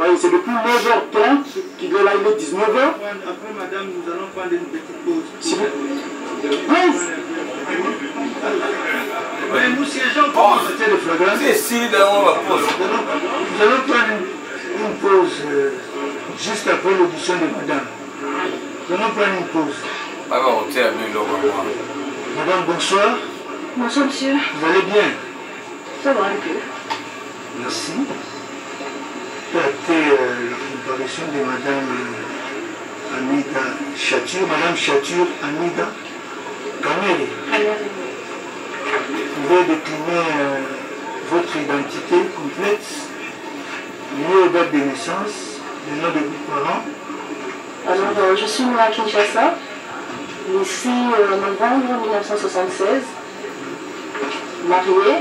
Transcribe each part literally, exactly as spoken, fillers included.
c'est depuis neuf heures trente qu'il doit là, il est dix-neuf heures. Après, madame, nous allons prendre une petite pause. Si vous... Pause. Mais nous siégeons pour Pause. c'était le flagrant. C'est si, on va pause. Nous allons prendre une, une pause euh, juste après l'audition de madame. Nous allons prendre une pause. Ah bon, on tient mieux là. Madame, bonsoir. Bonsoir, monsieur. Vous allez bien? Ça va un peu. Merci. Écoutez, euh, la comparution de madame euh, Anida Chatur, madame Chatur Anida Kamere. Vous pouvez décliner euh, votre identité complète, lieu et date de naissance, le nom de vos parents. Alors, euh, je suis née à Kinshasa, ici en novembre mille neuf cent soixante-seize, mariée.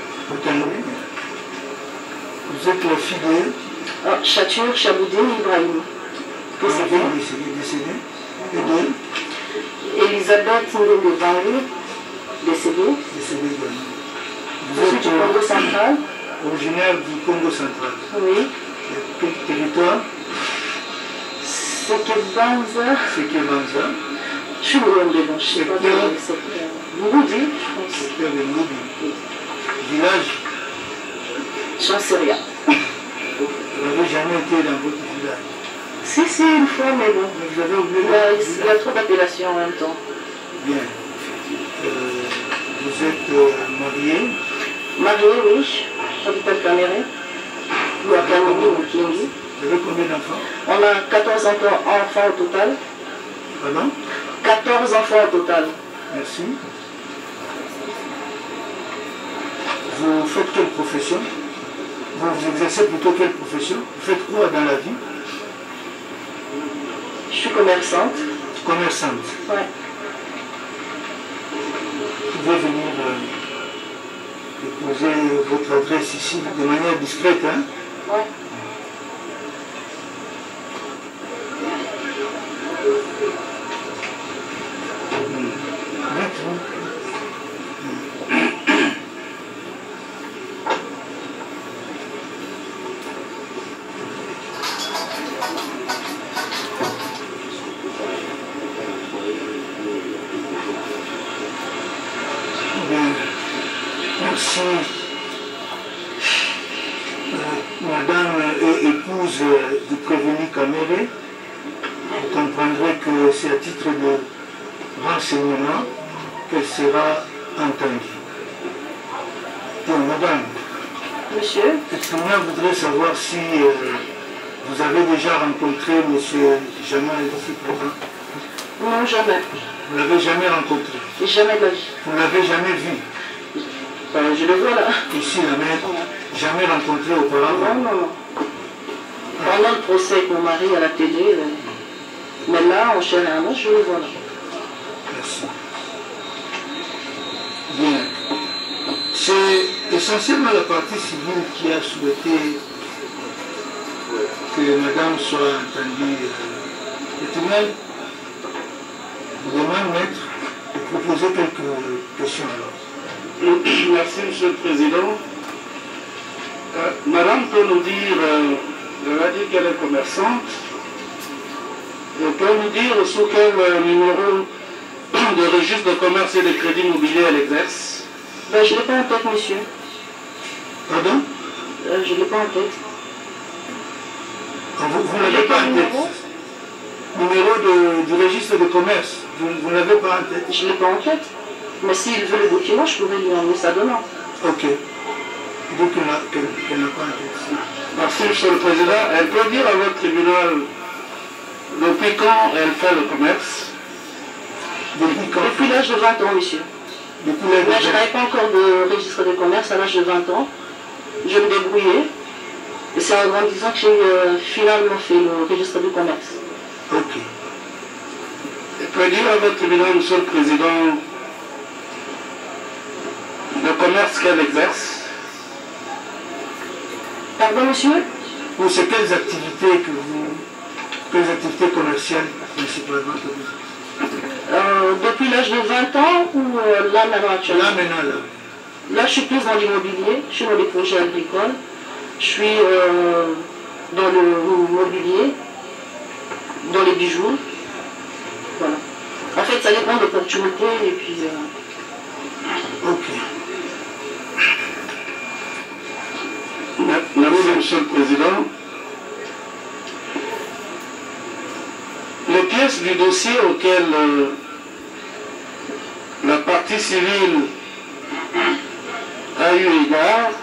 Vous êtes la fille de Ah, Chatur Chaboudine Ibrahim. décédée, décédée, décédée, et de Elisabeth Ndende Vangu, décédée. décédée également. Je Vous suis êtes du Congo euh, central. originaire du Congo central. Oui. Quel territoire? C'est que Banza. C'est Kebanza, Je suis loin de bon, je sais pas de Secteur. secteur. Ngoudi, je pense. secteur de Ngobi. Village, J'en sais rien. vous n'avez jamais été dans votre village. Si, si, une fois, mais bon. Mais vous avez oublié Il y a, votre il y a village. trop d'appellations en même temps. Bien. Euh, vous êtes euh, marié. Mariée, oui. J'habite à Caméré. Ou à Caméré ou Kingi. Vous avez combien d'enfants? On a quatorze enfants, enfants au total. Pardon? quatorze enfants au total. Merci. Vous faites quelle profession? Vous, vous exercez plutôt quelle profession? Vous faites quoi dans la vie? Je suis commerçante. Commerçante. Ouais. Vous pouvez venir euh, déposer votre adresse ici de manière discrète, hein? Ouais. Dites-vous. Bien. Merci. Euh, Madame et épouse euh, du prévenu Kamere, vous comprendrez que c'est à titre de renseignement qu'elle sera entendue. Bien, madame, Monsieur, le tribunal voudrait savoir si euh, vous avez déjà rencontré M. Jamal ici présent. non, jamais. Vous ne l'avez jamais rencontré. Jamais de la vie. Vous ne l'avez jamais vu. Ben, je le vois là. Ici, la mère, jamais rencontré auparavant. Non, non, non. Pendant le procès avec mon mari à la télé, euh, mais là, en chair et en os, je le vois là. Merci. Bien. C'est essentiellement la partie civile qui a souhaité que madame soit entendue. Le tribunal vous demande, maître, de proposer quelques questions alors. Merci, Monsieur le Président. Euh, Madame peut nous dire, euh, elle a dit qu'elle est commerçante, elle peut nous dire sous quel euh, numéro de registre de commerce et de crédit immobilier elle exerce? Ben, je ne l'ai pas en tête, monsieur. Pardon? Euh, je ne l'ai pas en tête. Ah, Vous, vous n'avez pas en tête. Numéro de, du registre de commerce, vous, vous n'avez pas en tête. Je ne l'ai pas en tête. Mais s'il veut le document, je pourrais lui emmener ça demain. Ok. Donc qu'elle n'a qu'elle- qu'elle n'a pas en tête. Merci, Monsieur le Président. Elle peut dire à votre tribunal depuis quand elle fait le commerce? Depuis quand? Depuis l'âge de vingt ans, monsieur. Depuis l'âge de Là, je vingt- n'avais pas encore de registre de commerce à l'âge de vingt ans. Je me débrouillais. Et c'est en grandissant que j'ai euh, finalement fait le registre de commerce. Ok. Elle peut dire à votre tribunal, Monsieur le Président, le commerce qu'elle exerce? Pardon, monsieur? Ou c'est quelles activités que vous... Quelles activités commerciales principalement que vous... Euh, depuis l'âge de vingt ans ou euh, là maintenant actuellement? Là maintenant, là. Là, je suis plus dans l'immobilier, je suis dans les projets agricoles, je suis euh, dans dans le mobilier, dans les bijoux. Voilà. En fait, ça dépend de l'opportunité et puis... Euh... Ok. Merci, Monsieur le Président. Les pièces du dossier auxquelles euh, la partie civile a eu égard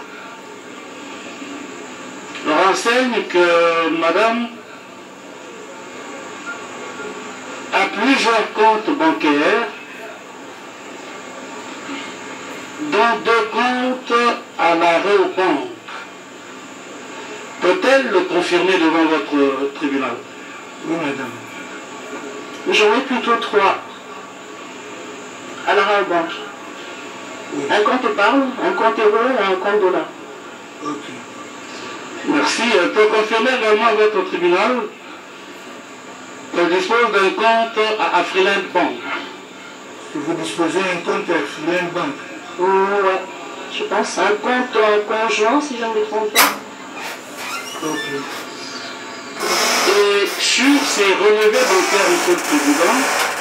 renseignent que Madame a plusieurs comptes bancaires, dont deux comptes à l'arrêt aux banques. Peut-elle le confirmer devant votre tribunal? Oui, madame. J'en ai plutôt trois à l'arrêt aux banques. Oui. Un compte épargne, un compte euro et un compte dollar. Ok. Merci. Elle peut confirmer également à votre tribunal qu'elle dispose d'un compte à Afriland Bank. Que vous disposez d'un compte à Afriland Bank? Mmh, ouais, je pense. Un compte en conjoint, si je ne me trompe pas. Ok. Et sur ces relevés bancaires, Monsieur le Président,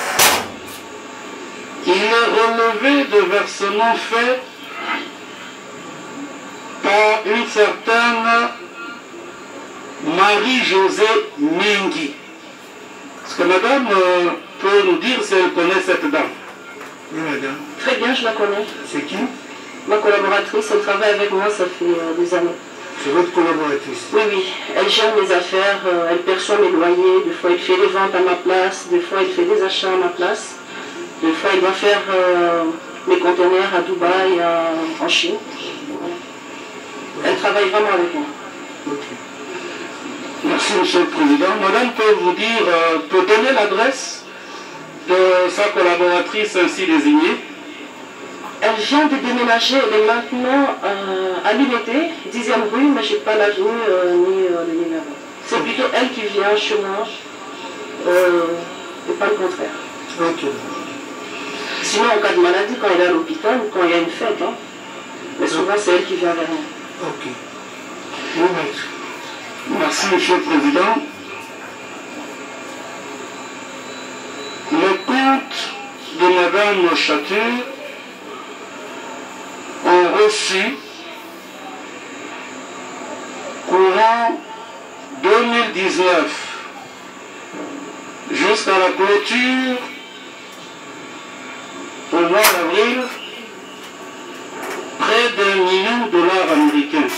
il est relevé de versements faits par une certaine Marie-Josée Mengi. Est-ce que madame euh, peut nous dire si elle connaît cette dame? Oui, madame. Très bien, je la connais. C'est qui? Ma collaboratrice, elle travaille avec moi, ça fait euh, des années. C'est votre collaboratrice? Oui, oui. Elle gère mes affaires, euh, elle perçoit mes loyers, des fois elle fait des ventes à ma place, des fois elle fait des achats à ma place, des fois elle va faire euh, mes conteneurs à Dubaï, à, en Chine. Voilà. Elle travaille vraiment avec moi. Ok. Merci, Monsieur le Président. Madame peut vous dire, euh, peut donner l'adresse de sa collaboratrice ainsi désignée? Elle vient de déménager, elle est maintenant euh, à l'unité, dixième rue, mais je n'ai pas l'avenue euh, ni euh, le numéro. C'est plutôt elle qui vient chez moi, euh, et pas le contraire. Ok. Sinon, en cas de maladie, quand elle est à l'hôpital ou quand il y a une fête, hein, mais souvent c'est elle qui vient vers moi. Ok. Oui, maître. Merci, Monsieur le Président. Le compte de Madame Chatur ont reçu courant deux mille dix-neuf jusqu'à la clôture au mois d'avril près d'un million de dollars américains.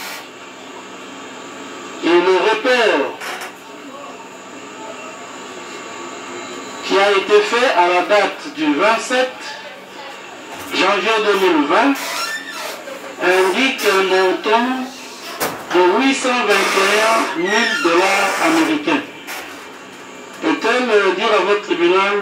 Et le report qui a été fait à la date du vingt-sept janvier deux mille vingt indique un montant de huit cent vingt et un mille dollars américains. Peut-elle dire à votre tribunal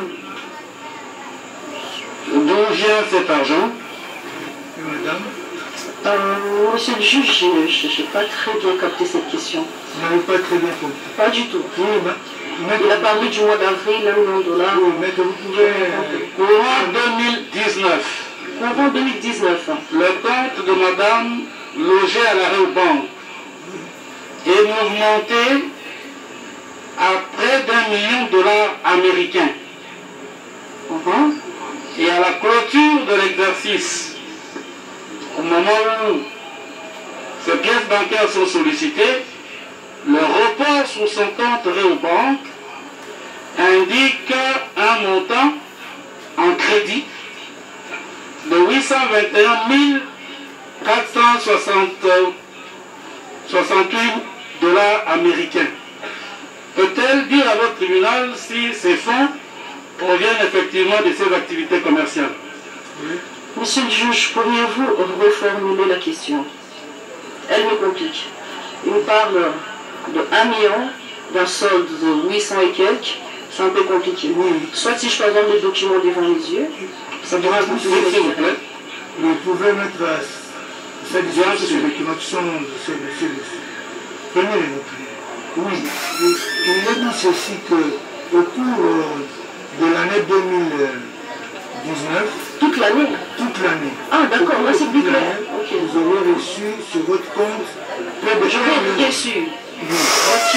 d'où vient cet argent? Oui, madame. Euh, monsieur le juge, je n'ai pas très bien capté cette question. Vous n'avez pas très bien compris. Pas du tout. Oui, ma... maître, Il a parlé du mois d'avril, un million de dollars. oui, maître, vous pouvez... Courant deux mille dix-neuf. Courant deux mille dix-neuf. Le compte de madame logé à l'arrêt aux banques est mouvementé à près d'un million de dollars américains. Uh-huh. Et à la clôture de l'exercice, au moment où ces pièces bancaires sont sollicitées, le report sur son compte Réobank indique un montant en crédit de huit cent vingt et un mille quatre cent soixante-huit dollars américains. Peut-elle dire à votre tribunal si ces fonds proviennent effectivement de ces activités commerciales? Oui. Monsieur le juge, pourriez-vous reformuler la question? Elle me complique. Il me parle de un million, d'un solde de huit cents et quelques. C'est un peu compliqué. Oui. Soit si je peux avoir les documents devant les yeux, ça devrait vous S'il vous plaît. Vous pouvez mettre à sa disposition ces documents qui sont de ce monsieur. Prenez-les, maître. Oui. Il il est dit ceci que au cours euh, de l'année deux mille dix-neuf, toute l'année. toute l'année, Ah d'accord, là c'est plus toute clair. l'année, Ok. vous aurez reçu sur votre compte près de Je un vais être million. déçu. Oui.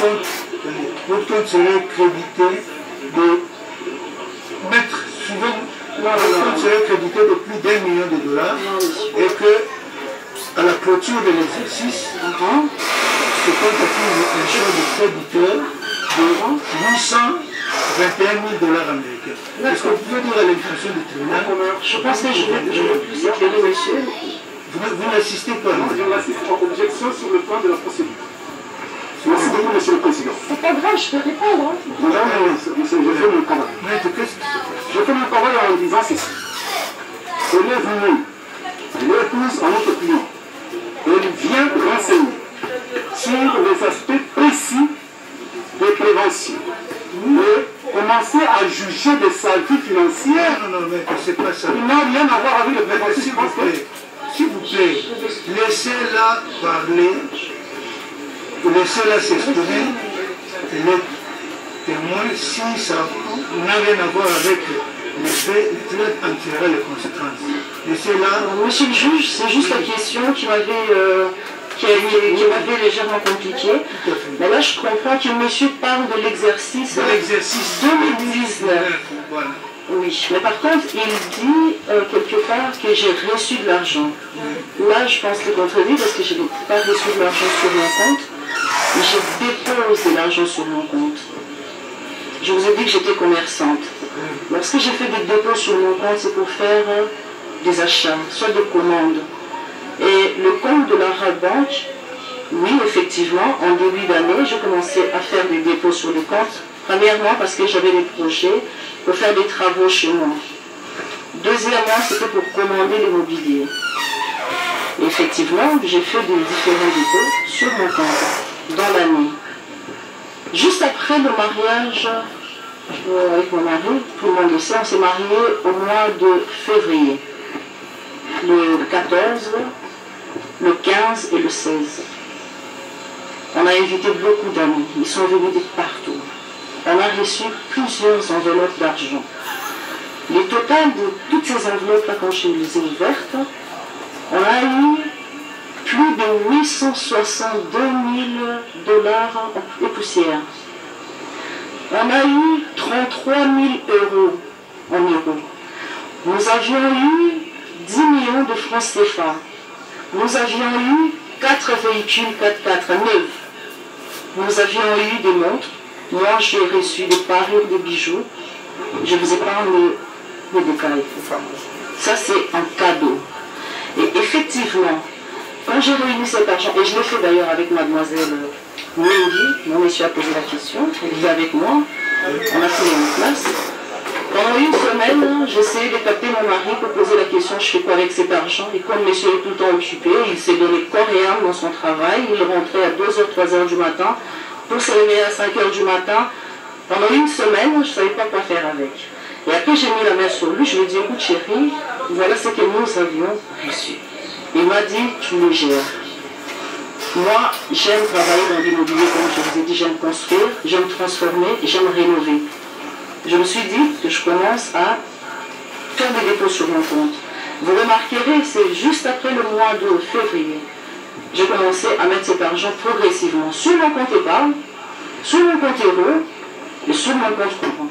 compte, votre compte serait crédité de mettre souvent, votre compte serait crédité de plus d'un million de dollars et que à la clôture de l'exercice, ce compte accuse un champ de créditeur de huit cent vingt et un mille dollars américains. Est-ce que vous pouvez dire à l'intention du tribunal? Je pense que je vais, je vais plus éclairer, monsieur. Vous, vous n'assistez pas. Non, je n'assiste pas. Objection sur le plan de la procédure. Merci beaucoup, monsieur le président. C'est pas grave, je peux répondre. Hein. Non, mais je fais mon travail. Maître, qu'est-ce qui se passe? Je fais mon travail en disant ceci. Elle est venue, l'épouse en notre client. Elle vient renseigner sur les aspects précis de prévention. Et commencer à juger de sa vie financière. Non, non, non, maître, c'est pas ça. Il n'a rien à voir avec le Maître, prévention. s'il vous plaît, s'il vous plaît, laissez-la parler, laissez-la s'exprimer. Les témoins, si ça n'a rien à voir avec les faits, les traits en tirera les conséquences. Laissez-la. Monsieur le juge, c'est juste la question qui m'avait euh, qui, avait- qui m'avait légèrement compliquée. Mais là, je comprends que monsieur parle de l'exercice De l'exercice deux mille dix-neuf. Voilà. Oui, mais par contre, il dit euh, quelque part que j'ai reçu de l'argent. Là, je pense le contredire parce que je n'ai pas reçu de l'argent sur mon compte, mais je dépose de l'argent sur mon compte. Je vous ai dit que j'étais commerçante. Lorsque j'ai fait des dépôts sur mon compte, c'est pour faire euh, des achats, soit des commandes. Et le compte de la Rabank, oui, effectivement, en début d'année, j'ai commencé à faire des dépôts sur le compte. Premièrement, parce que j'avais des projets pour faire des travaux chez moi. Deuxièmement, c'était pour commander l'immobilier. Effectivement, j'ai fait des différents dépôts sur mon compte dans l'année. Juste après le mariage euh, avec mon mari, tout le monde le sait, on s'est marié au mois de février. Le quatorze, le quinze et le seize. On a invité beaucoup d'amis, ils sont venus de partout. On a reçu plusieurs enveloppes d'argent. Le total de toutes ces enveloppes-là, quand je les ai ouvertes, on a eu plus de huit cent soixante-deux mille dollars et poussière. On a eu trente-trois mille euros en euros. Nous avions eu dix millions de francs C F A. Nous avions eu quatre véhicules quatre-quatre neufs. Nous avions eu des montres. Moi, j'ai reçu des parures, des bijoux. Je vous épargne les détails. Ça, c'est un cadeau. Et effectivement, quand j'ai réuni cet argent, et je l'ai fait d'ailleurs avec mademoiselle Mendy, mon monsieur a posé la question, elle est avec moi, on a fait une place. Pendant une semaine, j'essayais de capter mon mari pour poser la question, je fais quoi avec cet argent? Et comme monsieur est tout le temps occupé, il s'est donné corps et âme dans son travail, il rentrait à deux heures, trois heures du matin, pour se réveiller à cinq heures du matin. Pendant une semaine, je ne savais pas quoi faire avec. Et après, j'ai mis la main sur lui, je lui ai dit, écoute chérie, voilà ce que nous avions reçu. Il m'a dit, tu le gères. Moi, j'aime travailler dans l'immobilier, comme je vous ai dit, j'aime construire, j'aime transformer, j'aime rénover. Je me suis dit que je commence à faire des dépôts sur mon compte. Vous remarquerez, c'est juste après le mois de février. J'ai commencé à mettre cet argent progressivement sur mon compte épargne, sur mon compte euro et sur mon compte courant.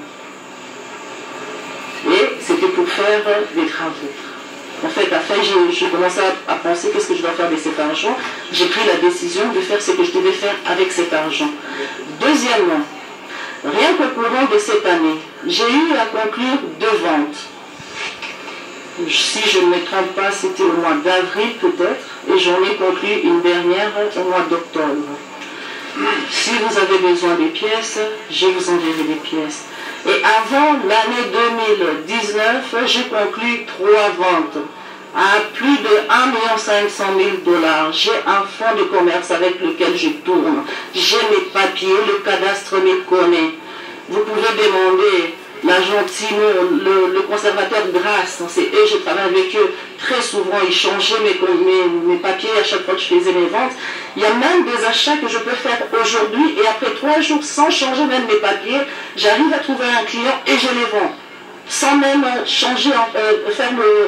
Et c'était pour faire des travaux. En fait, après, j'ai commencé à, à penser qu'est-ce que je dois faire de cet argent. J'ai pris la décision de faire ce que je devais faire avec cet argent. Deuxièmement, rien qu'au courant de cette année, j'ai eu à conclure deux ventes. Si je ne me trompe pas, c'était au mois d'avril peut-être, et j'en ai conclu une dernière au mois d'octobre. Si vous avez besoin des pièces, je vous enverrai des pièces. Et avant l'année deux mille dix-neuf, j'ai conclu trois ventes à plus de un million cinq cent mille dollars. J'ai un fonds de commerce avec lequel je tourne. J'ai mes papiers, le cadastre me connaît. Vous pouvez demander l'agent Timo, le, le conservateur Grasse, c'est eux, je travaille avec eux très souvent, ils changeaient mes, mes, mes papiers à chaque fois que je faisais mes ventes. Il y a même des achats que je peux faire aujourd'hui et après trois jours, sans changer même mes papiers, j'arrive à trouver un client et je les vends. Sans même changer, euh, faire le,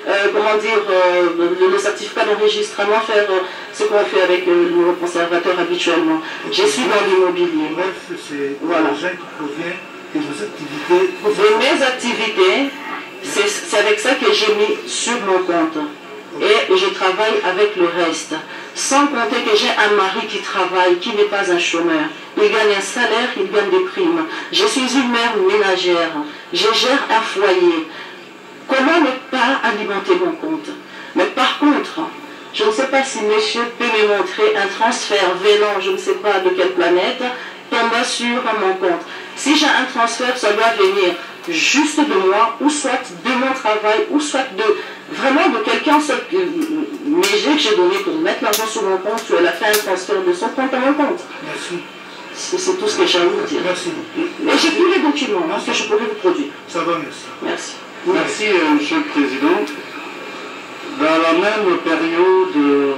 euh, comment dire, euh, le, le certificat d'enregistrement, faire euh, ce qu'on fait avec euh, le conservateur habituellement. Je suis dans l'immobilier. Bref, c'est voilà. l'argent qui provient de vos activités. De mes activités, c'est avec ça que j'ai mis sur mon compte. Et je travaille avec le reste. Sans compter que j'ai un mari qui travaille, qui n'est pas un chômeur. Il gagne un salaire, il gagne des primes. Je suis une mère ménagère. Je gère un foyer. Comment ne pas alimenter mon compte? Mais par contre, je ne sais pas si monsieur peut me montrer un transfert venant, je ne sais pas de quelle planète, tombant sur mon compte. Si j'ai un transfert, ça doit venir juste de moi, ou soit de mon travail, ou soit de vraiment de quelqu'un, mais j'ai que j'ai donné pour mettre l'argent sur mon compte, elle a fait un transfert de son compte à mon compte. Merci. C'est tout ce que j'ai à vous dire. Merci. Mais j'ai tous les documents hein, que je pourrais vous produire. Ça va, merci. Merci. Merci, euh, Monsieur le Président. Dans la même période, euh,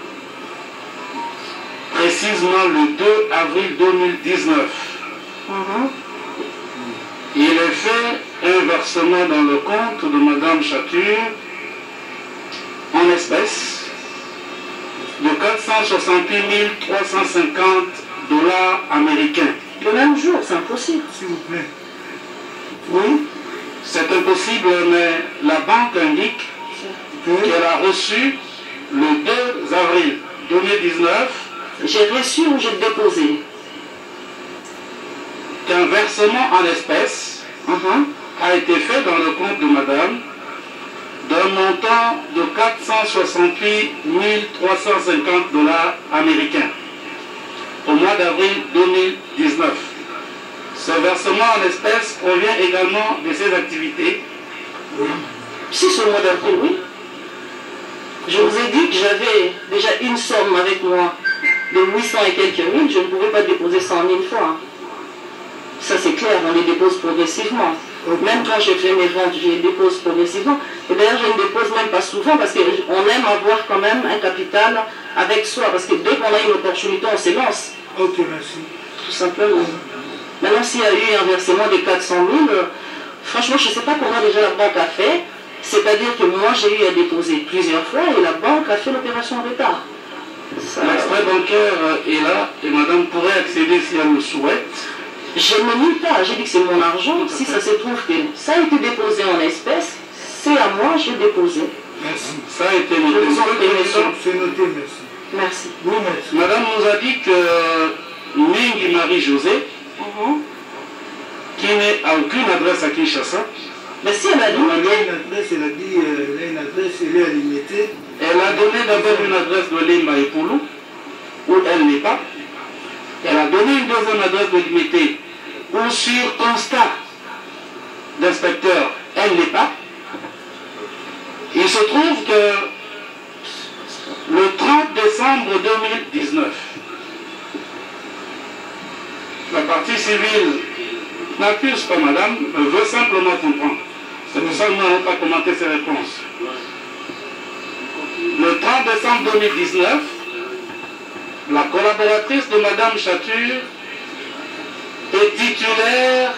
précisément le deux avril deux mille dix-neuf, Mm-hmm. il est fait un versement dans le compte de Madame Chatur en espèces de quatre cent soixante-huit mille trois cent cinquante dollars américains. Le même jour, c'est impossible. S'il vous plaît. Oui, c'est impossible, mais la banque indique qu'elle a reçu le deux avril deux mille dix-neuf. J'ai reçu ou j'ai déposé? Qu'un versement en espèces uh-huh, a été fait dans le compte de Madame d'un montant de quatre cent soixante-huit mille trois cent cinquante dollars américains au mois d'avril deux mille dix-neuf. Ce versement en espèces provient également de ses activités. Si c'est le mois d'avril, oui. Je vous ai dit que j'avais déjà une somme avec moi de huit cents et quelques mille, je ne pouvais pas déposer cent mille fois. Ça c'est clair, on les dépose progressivement. Même quand je fais mes ventes, je les dépose progressivement. Et d'ailleurs, je ne dépose même pas souvent parce qu'on aime avoir quand même un capital avec soi. Parce que dès qu'on a une opportunité, on s'élance. Ok, merci. Tout simplement. Maintenant, s'il y a eu un versement de quatre cent mille, euh, franchement, je ne sais pas comment déjà la banque a fait. C'est-à-dire que moi, j'ai eu à déposer plusieurs fois et la banque a fait l'opération en retard. L'extrait bancaire est là et Madame pourrait accéder si elle le souhaite. Je ne nie pas, j'ai dit que c'est mon argent. Si ça se trouve que ça a été déposé en espèces, c'est à moi, j'ai déposé. Merci. Ça a été noté. C'est noté, merci. Merci. Oui, merci. Madame nous a dit que Mingi Marie-Josée, uh-huh, qui n'a aucune adresse à Kinshasa, mais si elle a dit, Elle a une adresse, elle a dit, euh, elle a une adresse, elle est à Limité. elle a donné d'abord une adresse de Limba et Poulou, où elle n'est pas. Elle a donné une deuxième adresse de Limité, où sur constat d'inspecteur, elle n'est pas. Il se trouve que le trente décembre deux mille dix-neuf, la partie civile n'accuse pas Madame, veut simplement comprendre. C'est pour ça que nous n'allons pas commenter ces réponses. Le trente décembre deux mille dix-neuf, la collaboratrice de Madame Chatur est titulaire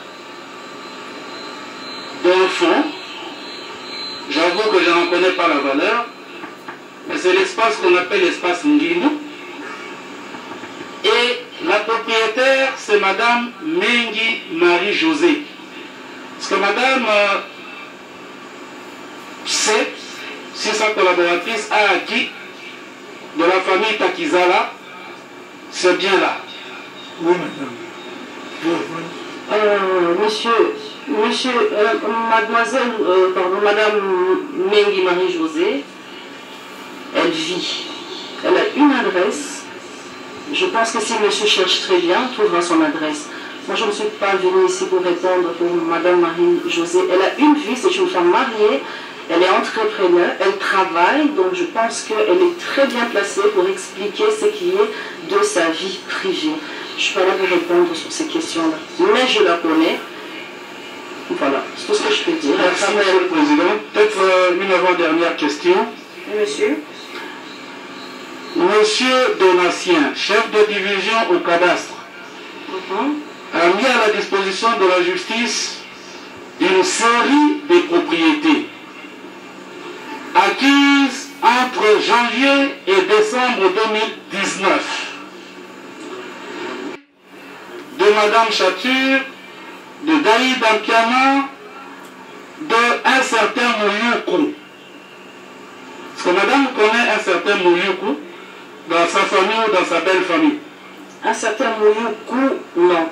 d'un fonds. J'avoue que je n'en connais pas la valeur, mais c'est l'espace qu'on appelle l'espace Nginu. Et la propriétaire, c'est Madame Mingi Marie-Josée. Parce que Madame euh, sait si sa collaboratrice a acquis de la famille Takizala ce bien-là. Oui, madame. Oui, oui. euh, monsieur, monsieur, euh, mademoiselle, euh, pardon, Madame Mingi Marie-Josée, elle vit. Elle a une adresse. Je pense que si monsieur cherche très bien, il trouvera son adresse. Moi, je ne suis pas venue ici pour répondre pour Madame Marie-Josée. Elle a une vie, c'est une femme mariée, elle est entrepreneur, elle travaille, donc je pense qu'elle est très bien placée pour expliquer ce qui est de sa vie privée. Je ne suis pas là pour répondre sur ces questions-là, mais je la connais. Voilà, c'est tout ce que je peux dire. Merci, Monsieur le Président. Peut-être euh, une avant-dernière question. Monsieur Monsieur Donatien, chef de division au cadastre, uh-huh, a mis à la disposition de la justice une série de propriétés acquises entre janvier et décembre deux mille dix-neuf de Madame Chature, de Daïd Ampiana, de un certain Mouyoukou. Parce que Madame connaît un certain Mouyoukou dans sa famille ou dans sa belle famille. Un certain Mouyoukou, non.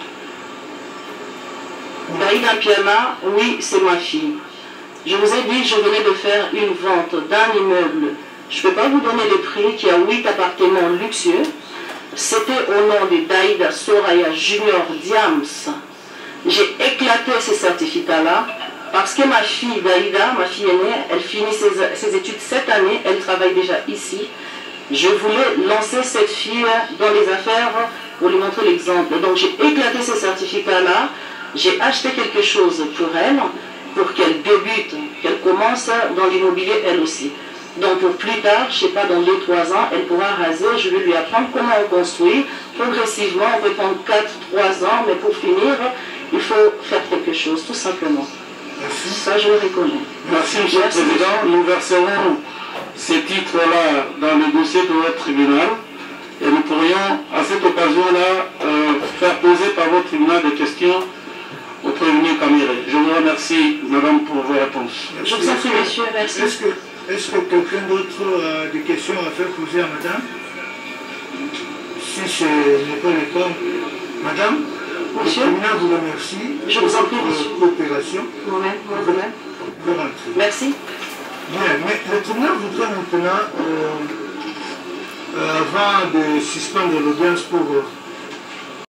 Daïd Ampiana, oui, c'est ma fille. Je vous ai dit, je venais de faire une vente d'un immeuble. Je ne peux pas vous donner le prix, qui a huit appartements luxueux. C'était au nom de Daïda Soraya Junior Diams. J'ai éclaté ces certificats-là parce que ma fille Daïda, ma fille aînée, elle finit ses, ses études cette année, elle travaille déjà ici. Je voulais lancer cette fille dans les affaires pour lui montrer l'exemple. Donc j'ai éclaté ces certificats-là, j'ai acheté quelque chose pour elle, pour qu'elle débute, qu'elle commence dans l'immobilier elle aussi. Donc pour plus tard, je ne sais pas, dans deux trois ans, elle pourra raser, je vais lui apprendre comment on construit. Progressivement, on peut prendre quatre trois ans, mais pour finir, il faut faire quelque chose, tout simplement. Merci. Ça, je le reconnais. Merci, Monsieur le Président. Nous verserons ces titres-là dans le dossier de votre tribunal et nous pourrions, à cette occasion-là, euh, faire poser par votre tribunal des questions au prévenu Caméré. Je vous remercie, Madame, pour vos réponses. Je vous en prie, monsieur, merci. Est-ce que, est-ce que quelqu'un d'autre a des questions à faire poser à Madame? Si ce n'est pas le cas, Madame, Monsieur, le tribunal vous remercie. Je vous en prie, pour monsieur. votre coopération. Moi-même, moi-même. Vous rentrez. Merci. Bien, mais le tribunal voudrait maintenant, euh, euh, avant de suspendre l'audience pour